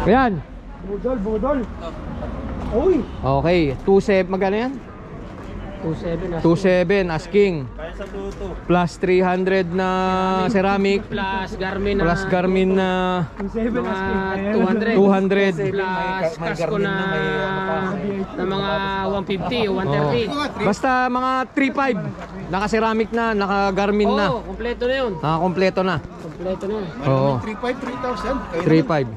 Ayan. Budol. Uy. Okay, 2.7 magkano yan? 2.7 asking. Kaya sa tuto. Plus 300 na ceramic. Plus Garmin na 200. 200. Plus kasko na mga 150 o 130. Basta mga 3.5. Naka-ceramic na, naka-Garmin na. Oo, kompleto na yun. Naka-kompleto na. Kompleto na. Oo. 3,500.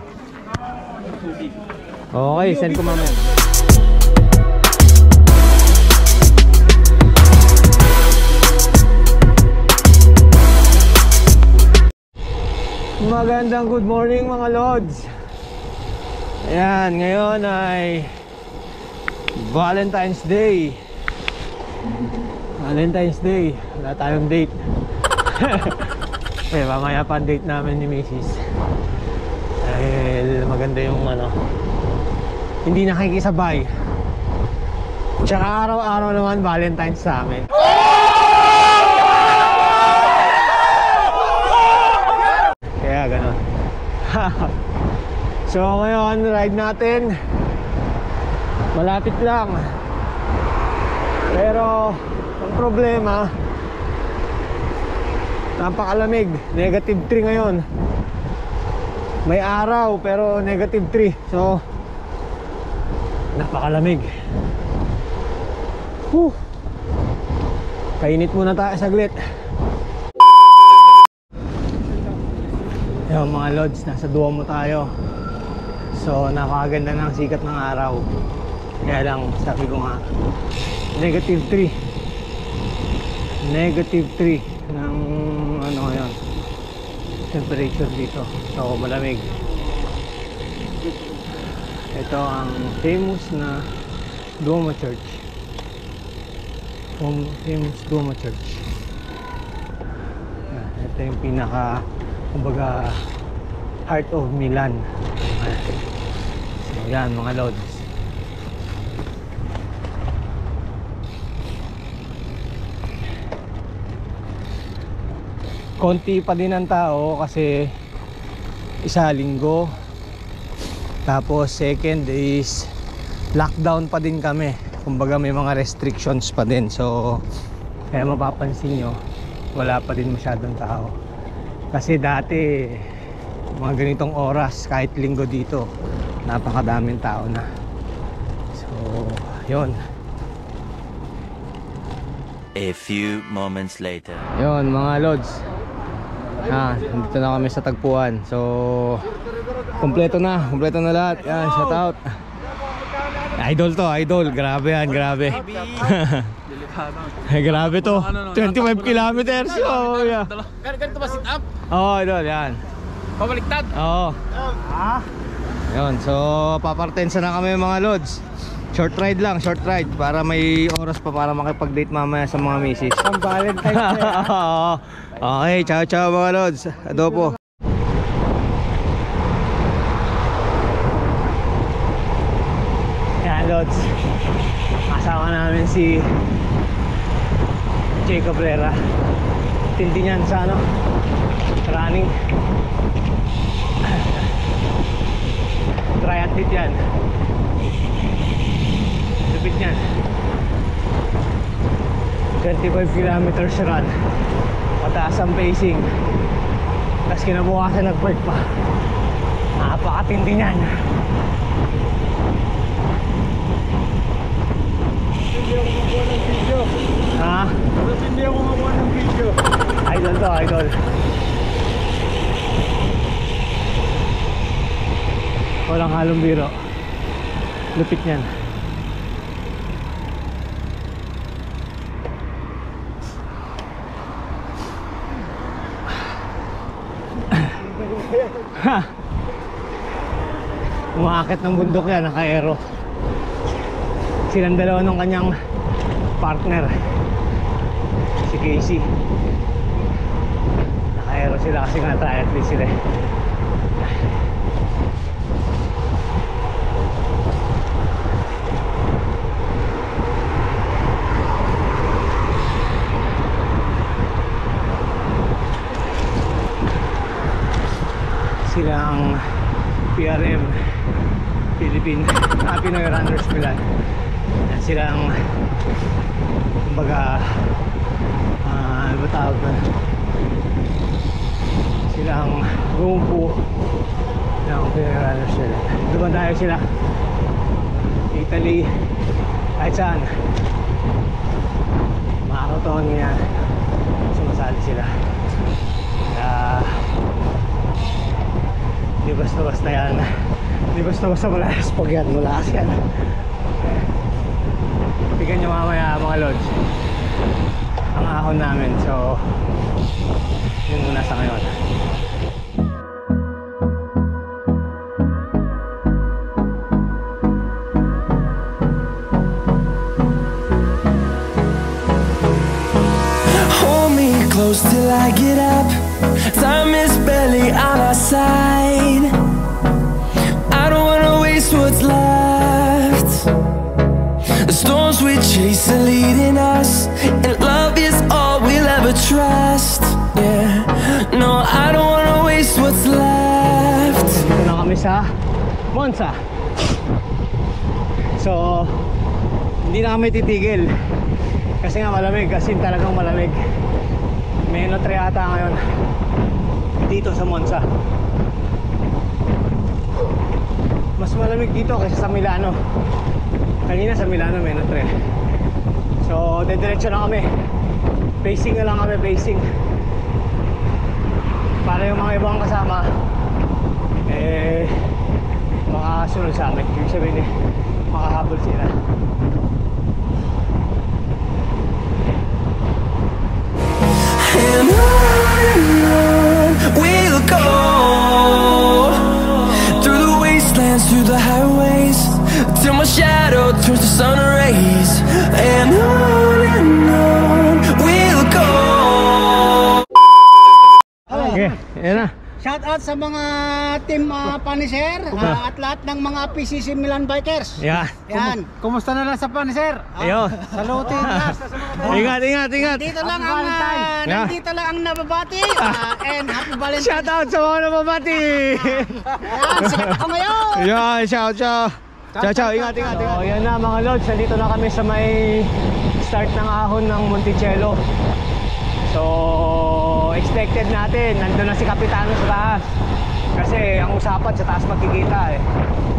3.5. Okay, send ko mamaya. Magandang good morning mga lods. Ayan, ngayon ay Valentine's Day. Wala tayong date. Eh, mamaya pa ang date namin ni Mrs. Dahil maganda yung hindi nakikisabay. Tsaka araw-araw naman Valentine's sa amin. Kaya ganon. So ngayon, ride natin. Malapit lang. Pero ang problema, napakalamig. Negative 3 ngayon. May araw pero negative 3. So napakalamig. Kainit muna tayo saglit. Yung mga lods, nasa Duomo tayo. So napakaganda ng sikat ng araw. Kaya lang sabi ko nga, negative 3 ng ngayon temperature dito. So malamig. Ito ang famous na Duomo Church. Famous Duomo Church. Ito yung pinaka, kumbaga, heart of Milan. So yan mga lods. Konti pa din ang tao kasi isa linggo. Tapos second is lockdown pa din kami. Kumbaga may mga restrictions pa din. So kaya mapapansin nyo, wala pa din masyadong tao. Kasi dati mga ganitong oras, kahit linggo dito, napakadaming tao na. So yun. A few moments later. Yun mga lods, dito na kami sa tagpuan. So kompleto na lahat. Yan, shout out. Idol to, idol. Grabe yan, grabe. Grabe to. 25 kilometers. Oh, yeah. Ganito ba sit up? Oo, idol, yan. Pabaliktad? Oo. Yun, so papartensa na kami mga lods. Short ride lang, short ride. Para may oras pa para makipag-date mamaya sa mga misis. Ang Valentine's Day. Okay, ciao ciao mga lods. Adobo. Yan lods, kasama namin si Jay Cabrera. Tindi niyan sa running. Triathlete yan. Lupit niyan. 25 kilometers run. Mataas ang pacing. Tapos kinabukasan nag-park pa. Napakatindi niyan. Hindi ako makuha ng video. Ha? Hindi ako makuha ng video. Idol to, idol. Walang halong biro. Lupit niyan. Umaakit ng bundok yan, naka-aero. Silang dalawa ng kanyang partner, si Casey. Naka-aero sila kasi nga triathlete sila. Sila ang PRM Pinoy Runners Milan. Yan silang kumbaga ano ba tawag na, silang gumpo ng Pinoy Runners Milan. Dumandayo sila Italy, kahit saan marathon yan, sumasali sila. Kaya di basta-basta yan, di basta-basta malakas pag yan, malakas yan. Tignan nyo mamaya mga lods ang ahon namin. So yun muna sa ngayon. Hold me close till I get up. Time is barely on our side. I don't wanna waste what's left. The storms we chase are leading us, and love is all we'll ever trust. Yeah, no, I don't wanna waste what's left. Dito na kami sa Monza. So hindi na kami titigil kasi nga malamig, kasi talagang malamig. -3 ata ngayon dito sa Monza. Mas malamig dito kaysa sa Milano. Kanina sa Milano -3. So dediretso na kami, pacing na lang kami, pacing, para yung mga ibang kasama makasunod sa amin. Ibig sabihin makahabol sila. And on we'll go, through the wastelands, through the highways, till my shadow turns to sun rays. And on we'll go. Okay, yan na. Shout out sa mga team Punisher at lahat ng mga PCC Milan Bikers. Yan. Yan. Kumusta na lang sa Punisher? Ayun. Salutin na sa mga Ingat, ingat, ingat. Dito lang ang nandito lang ang nababati and happy Valentine's. Shout out sa mga nababati. Yan, sikat ako ngayon. Yan, ciao, ciao. Ciao, ciao, ingat, ingat, ingat. So, yan na mga lods, nandito na kami sa may start ng ahon ng Monticello. So, expected natin, nandun na si Kapitano sa taas. Kasi ang usapan sa taas magkikita eh.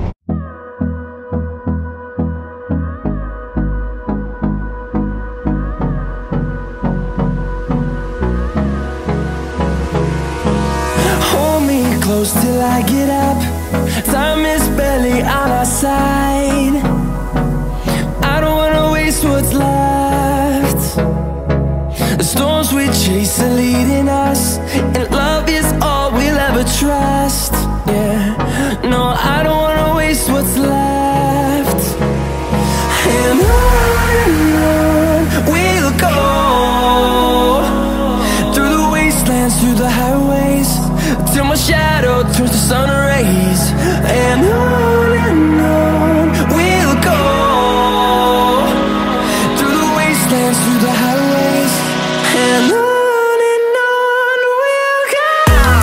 Hold me close till I get up. Time is barely on our side. I don't wanna waste what's left. The storms we chase are leading us, and love is all we'll ever trust. Yeah, no, I don't wanna waste what's left. And on we'll go, through the wastelands, through the highways, till my shadow turns to sun rays. And on we'll go, through the wastelands, through the highways. And on we'll go.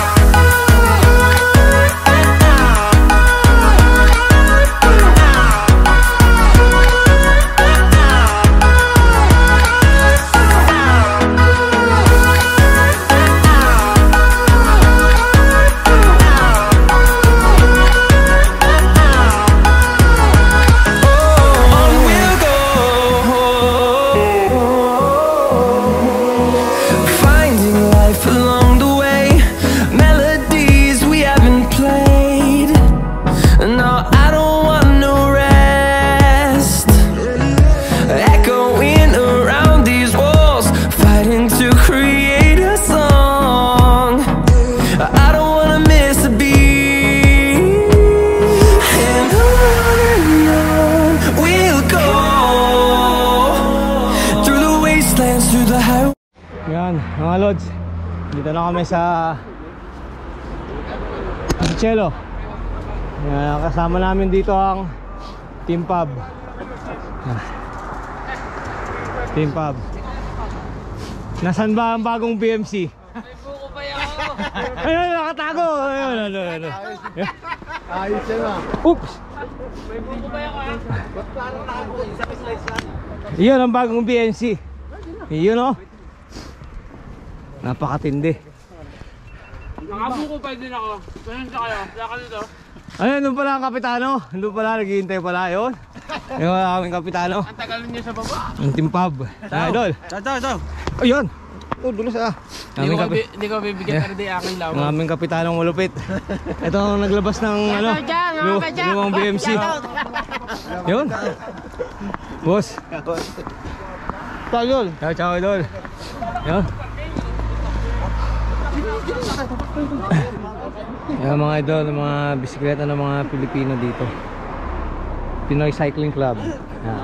On we'll go. Finding life along the way, melodies we haven't played. No, I don't want no rest. Echoing around these walls, fighting to create a song. I don't wanna miss a beat. And on we'll go, through the wastelands, through the highways. Yan, mga lods, dito na kami sa Monticello. Yan, kasama namin dito ang Team Pub. Team Pub. Nasaan ba ang bagong BMC? Ayun, nakatago. Ayun. Ayos yan ah. Oops! Iyon ang bagong BNC. Iyon o. Napakatindi. Nakabuko pa din ako. Ganun sa kayo. Saka dito. Ayun, doon pala ang kapitano. Doon pala, naghihintay pala yun. Yung aming kapitano. Ang tagal niyo sa baba. Ang timpab. Idol. Ciao. Ayun. Oh, dulo sa. Hindi ko bibigyan ka rin aking Ang laman. aming kapitanong malupit. Ito ang naglabas ng ano, lumang BMC. Yun. Boss. Ciao, Idol. Ciao, Idol. Yun. Yan mga idol, mga bisikleta ng mga Pilipino dito. Pinoy Cycling Club. Yan.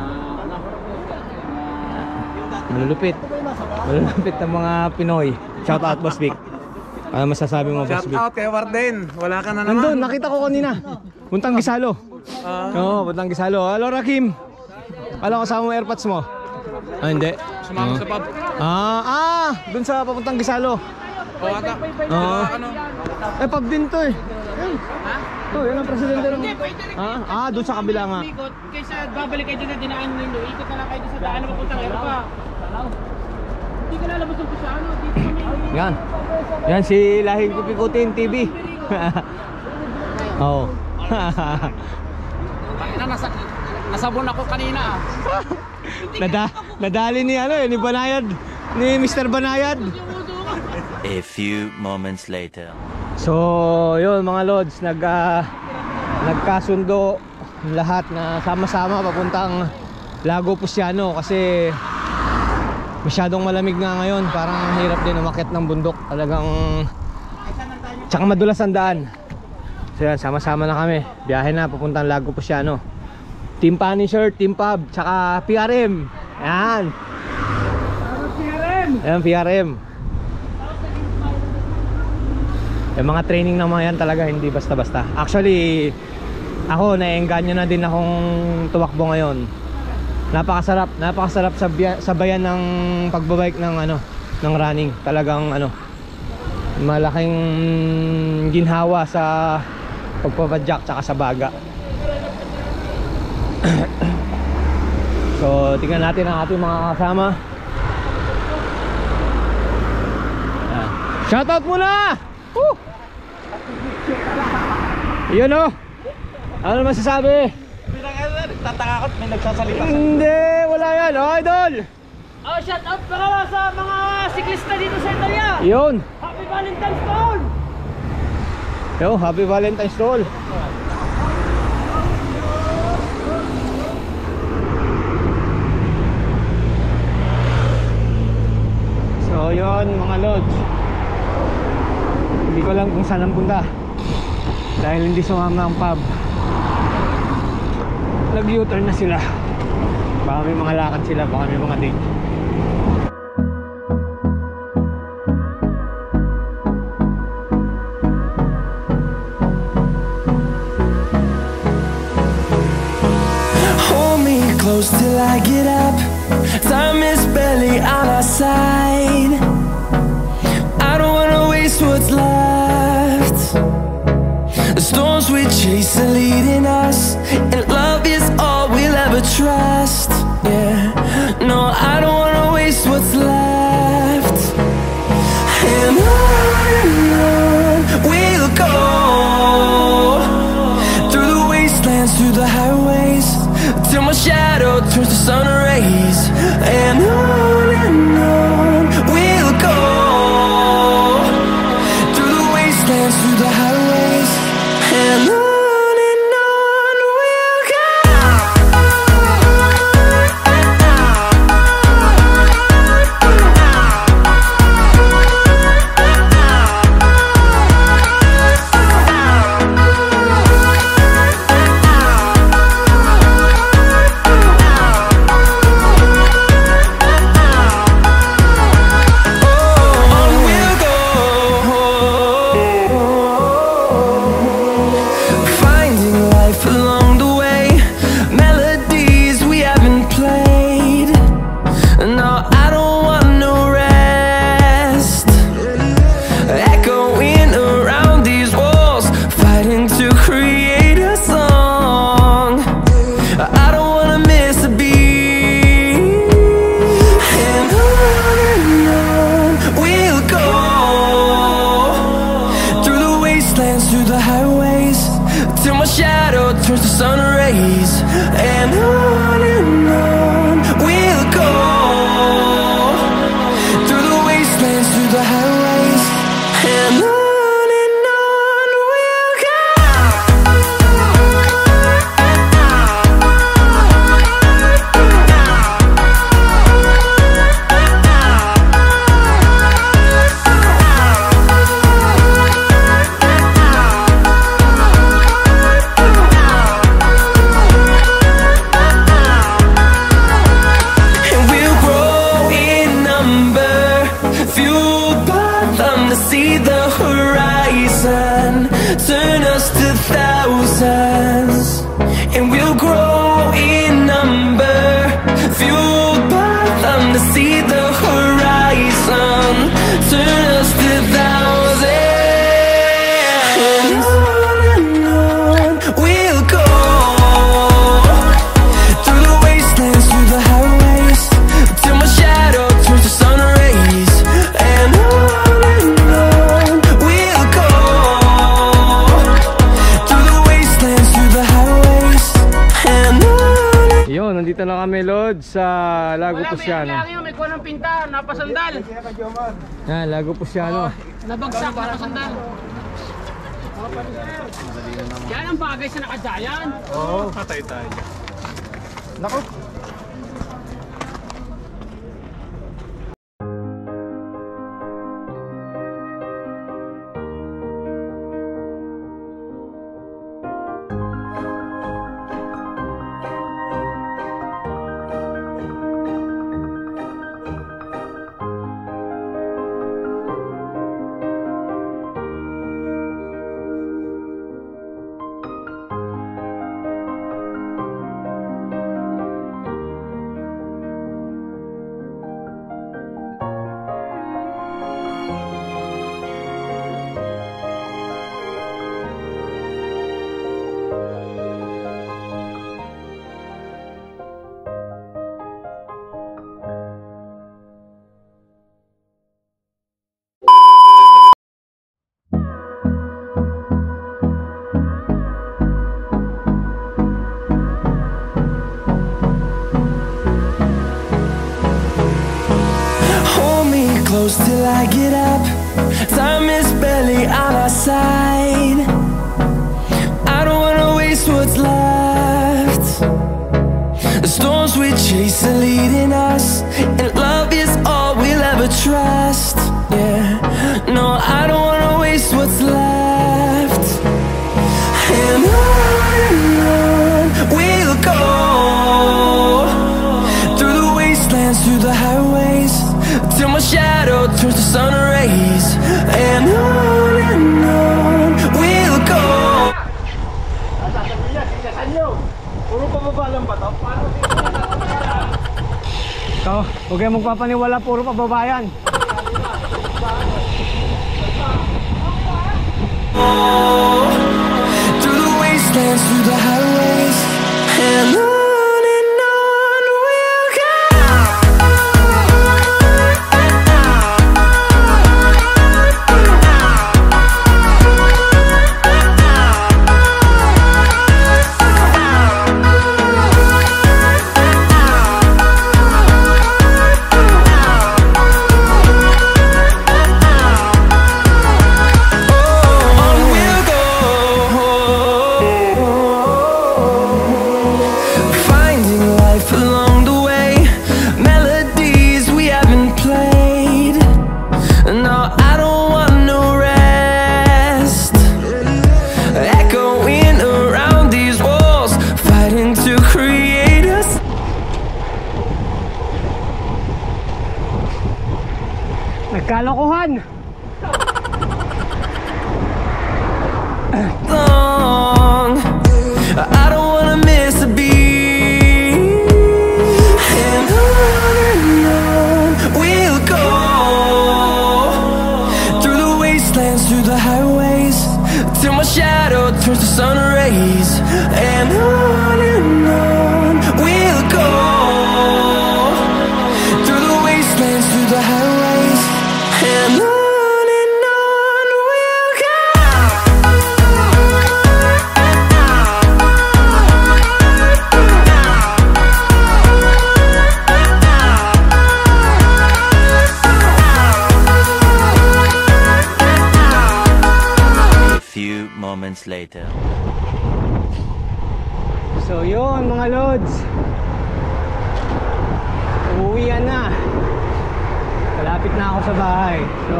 Malulupit. Malulupit ng mga Pinoy. Shout out Boss Vic. Ano masasabi mo Boss Vic? Shout out kay Warden. Wala ka na naman. Nandun, nakita ko kanina. Puntang Gisalo. Oo, Puntang Gisalo. Hello Rakim. Alam ko kasama mo airpods mo. Ah, hindi. Sumama sa pub. Dun sa papuntang Gisalo. O ata. Ano? Eh, pub din to eh. To, yan ang presidente ng... Doon sa kabila nga. Kaysa babalik kayo dito na dinaan ninyo. Ikot na lang kayo sa daan na papuntang Erpa. Hindi ka lalabas ng sa ano. Dito kami. Yan. Yan si Lahing Kupikutin TV. Oo. Nasabon ako kanina ah. Nadali ni ano ni Banayad. Ni Mr. Banayad. A few moments later. So, yun mga lods, nagkasundo lahat na sama-sama papuntang Lago Pusiano kasi masyadong malamig nga ngayon, parang hirap din umakyat ng bundok, talagang tsaka madulas ang daan. So yan, sama-sama na kami, biyahe na papuntang Lago Pusiano. Team Punisher, Team Pub, tsaka PRM. Yan. Yan, PRM. Yung mga training ng mga yan talaga hindi basta-basta. Actually, ako naengganyo na din akong tumakbo ngayon. Napakasarap sa bayan ng pagbabike ng ng running. Talagang malaking ginhawa sa pagpapadyak tsaka sa baga. So, tingnan natin ang ating mga kasama. Shoutout muna! Woo! Yun o. Ano masasabi? Tataka ko may nagsasalita. Hindi, wala yan. Oh, Idol! Oh, shout out pala sa mga siklista dito sa Italia. Yun. Happy Valentine's Day! Yo, Happy Valentine's Day. So, yun mga lods. Hindi ko lang kung saan ang punta dahil hindi sumama ang pub. Nag-U-turn na sila. Baka may mga lakad sila, baka may mga date. Hold me close till I get up. Time is barely on our side. I don't wanna waste what's left. The storms we chase are leading us, and love is all we'll ever trust. Yeah, no, I don't wanna waste what's left. And on we'll go, through the wastelands, through the highways, till my shadow turns to sun rays. And on we'll go, through the wastelands, through the highways, and on we'll go. turns to sun rays, and on we'll go, through the wastelands, through the highways, and on we'll go. See the horizon, turn us to thousands, and we'll grow in number, fueled by them to see the horizon, turn us to thousands, and on we'll go, through the wastelands, through the highways, till my shadow turns to sun rays, and on nandito na kami, Lord, sa Lago Pusiano. Wala, may may kuha ng pinta, napasandal. Yan, Lago Pusiano. Nabagsak, napasandal. Yan ang bagay sa nakadayan. Oo, patay tayo. Nako. close till I get up. Time is barely on our side. I don't wanna waste what's left. The storms we chase are leading us, and love is all we'll ever trust. Yeah, no, I don't wanna waste what's left. And on we'll go, through the wastelands, through the highways, till my shadow turns to sun rays. And on we'll go. Puro pababa lang ba to? Ito, huwag kayong magpapaniwala, puro pababayan. Through the wastelands, through the highways, and on we'll go. Nagkalokohan! Long, I don't wanna miss a beat. And on we'll go, through the wastelands, through the highways, till my shadow turns to sun rays. And on we'll go, through the wastelands, through the highways, and on we'll go. moments later. So yun mga lods, uuwian na. Malapit na ako sa bahay. So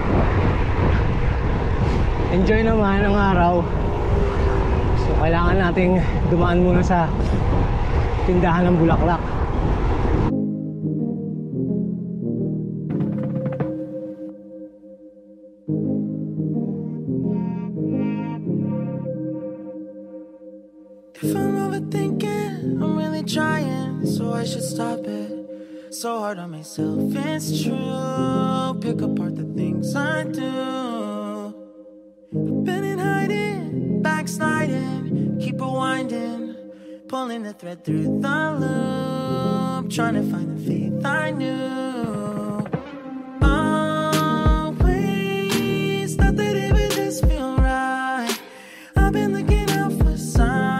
enjoy naman ang araw. So kailangan nating dumaan muna sa tindahan ng bulaklak. If I'm overthinking, I'm really trying, so I should stop it. So hard on myself, it's true. Pick apart the things I do. I've been in hiding, backsliding, keep rewinding, pulling the thread through the loop, trying to find the faith I knew. Always thought that it would just feel right. I've been looking out for signs.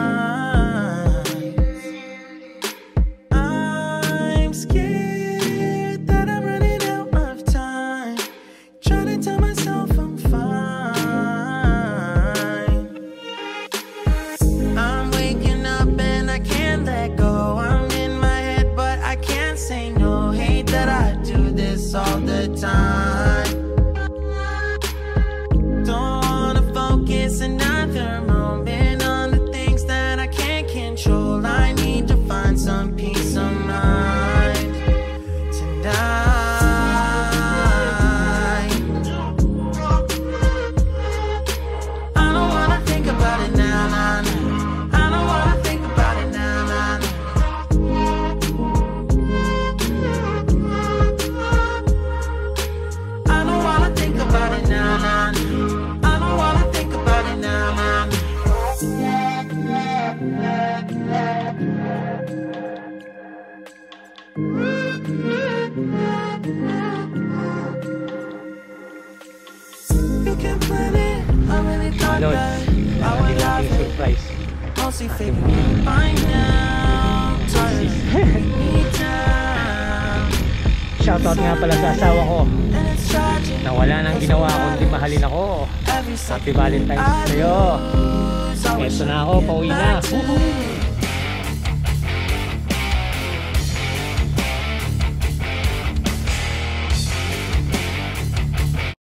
I'm scared that I'm running out of time, trying to tell myself I'm fine. I'm waking up and I can't let go. I'm in my head but I can't say no. Hate that I do this all the time. Don't wanna focus another moment on the things that I can't control. I need to find some peace of mind tonight. I don't wanna think about it now, nah, nah. I don't wanna think about it now, nah, nah. I don't wanna think about it now, nah, nah. I don't wanna think about it now, nah, nah. You can plan it, I really thought Lods, that I meron would din love nating it. surprise. Mostly figured by now. Tired of me down. Shoutout nga pala sa asawa ko And it's tragic. na wala nang ginawa kundi mahalin ako. Every Happy second Valentine's I sa'yo. lose, I wish Eto na I ako, could get pauwi na. back to Woohoo!